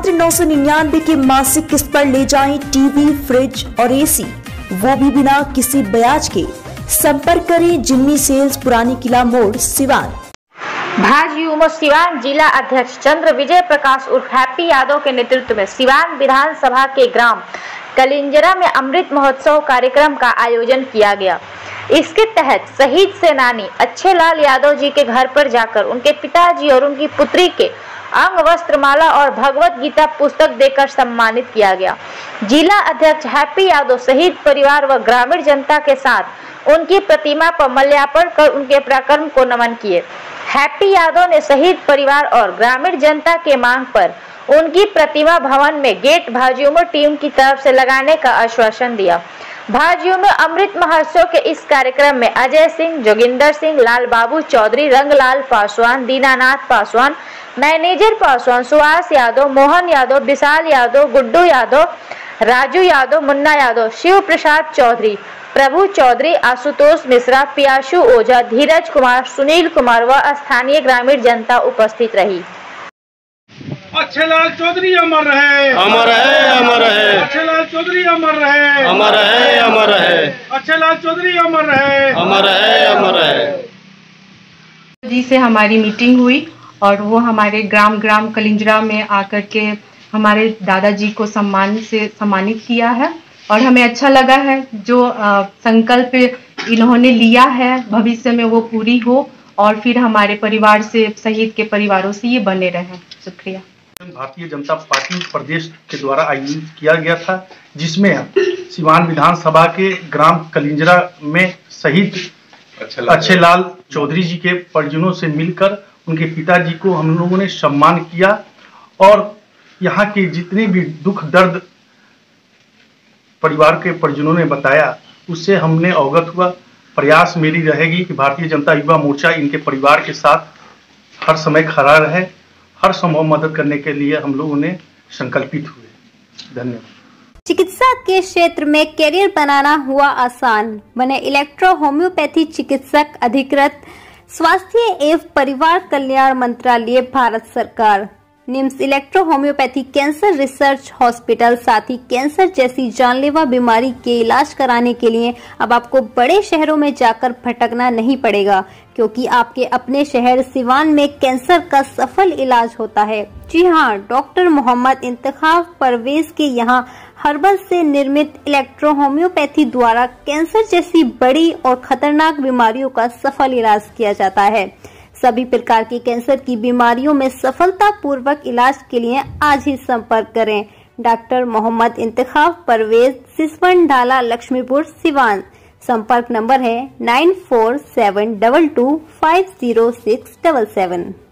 मात्र 999 के मासिक किस्त पर ले जाएं टीवी, फ्रिज और एसी, वो भी बिना किसी ब्याज के। संपर्क करें जिम्मी सेल्स, पुरानी किला मोड़, सिवान। भाजयुमो सिवान जिला अध्यक्ष चंद्र विजय प्रकाश उर्फ हैप्पी यादव के नेतृत्व में सिवान विधानसभा के ग्राम कलिंजरा में अमृत महोत्सव कार्यक्रम का आयोजन किया गया। इसके तहत शहीद सेनानी अच्छेलाल यादव जी के घर पर जाकर उनके पिताजी और उनकी पुत्री के अंग वस्त्रमाला और भगवत गीता पुस्तक देकर सम्मानित किया गया। जिला अध्यक्ष हैप्पी यादव शहीद परिवार व ग्रामीण जनता के साथ उनकी प्रतिमा पर माल्यार्पण कर उनके पराक्रम को नमन किए। हैप्पी यादव ने शहीद परिवार और ग्रामीण जनता के मांग पर उनकी प्रतिमा भवन में गेट भाजयुमो टीम की तरफ से लगाने का आश्वासन दिया। भाजयुमो अमृत महोत्सव के इस कार्यक्रम में अजय सिंह, जोगिंदर सिंह, लाल बाबू चौधरी, रंगलाल पासवान, दीनानाथ पासवान, मैनेजर पासवान, सुहास यादव, मोहन यादव, विशाल यादव, गुड्डू यादव, राजू यादव, मुन्ना यादव, शिव प्रसाद चौधरी, प्रभु चौधरी, आशुतोष मिश्रा, पियाशु ओझा, धीरज कुमार, सुनील कुमार व स्थानीय ग्रामीण जनता उपस्थित रही। अच्छेलाल चौधरी अमर रहे, अमर है, अमर है। अच्छेलाल चौधरी अमर रहे, अमर है, अमर है। अच्छेलाल चौधरी अमर रहे, अमर है, अमर है। जी से हमारी मीटिंग हुई और वो हमारे ग्राम कलिंजरा में आकर के हमारे दादाजी को सम्मानित किया है और हमें अच्छा लगा है। जो संकल्प इन्होंने लिया है भविष्य में वो पूरी हो और फिर हमारे परिवार से, शहीद के परिवारों से ये बने रहें। शुक्रिया। भारतीय जनता पार्टी प्रदेश के द्वारा आयोजित किया गया था, जिसमें सिवान विधानसभा के ग्राम कलिंजरा में शहीद अच्छेलाल चौधरी जी के परिजनों से मिलकर उनके पिताजी को हम लोगों ने सम्मान किया और यहाँ के जितने भी दुख दर्द परिवार के परिजनों ने बताया उससे हमने अवगत हुआ। प्रयास मेरी रहेगी कि भारतीय जनता युवा मोर्चा इनके परिवार के साथ हर समय खड़ा रहे, हर संभव मदद करने के लिए हम लोगों ने संकल्पित हुए। धन्यवाद। चिकित्सा के क्षेत्र में करियर बनाना हुआ आसान, बने इलेक्ट्रो होम्योपैथी चिकित्सक अधिकृत। स्वास्थ्य एवं परिवार कल्याण मंत्रालय, भारत सरकार। NIMS electro homoeopathy cancer research hospital. साथ ही कैंसर जैसी जानलेवा बीमारी के इलाज कराने के लिए अब आपको बड़े शहरों में जाकर भटकना नहीं पड़ेगा, क्योंकि आपके अपने शहर सिवान में कैंसर का सफल इलाज होता है। जी हाँ, डॉक्टर मोहम्मद इंतखाब परवेज के यहाँ हर्बल से निर्मित इलेक्ट्रो होम्योपैथी द्वारा कैंसर जैसी बड़ी और खतरनाक बीमारियों का सफल इलाज किया जाता है। सभी प्रकार की कैंसर की बीमारियों में सफलता पूर्वक इलाज के लिए आज ही संपर्क करें। डॉक्टर मोहम्मद इंतखाब परवेज, सिसवन ढाला, लक्ष्मीपुर, सिवान। संपर्क नंबर है 9472250677।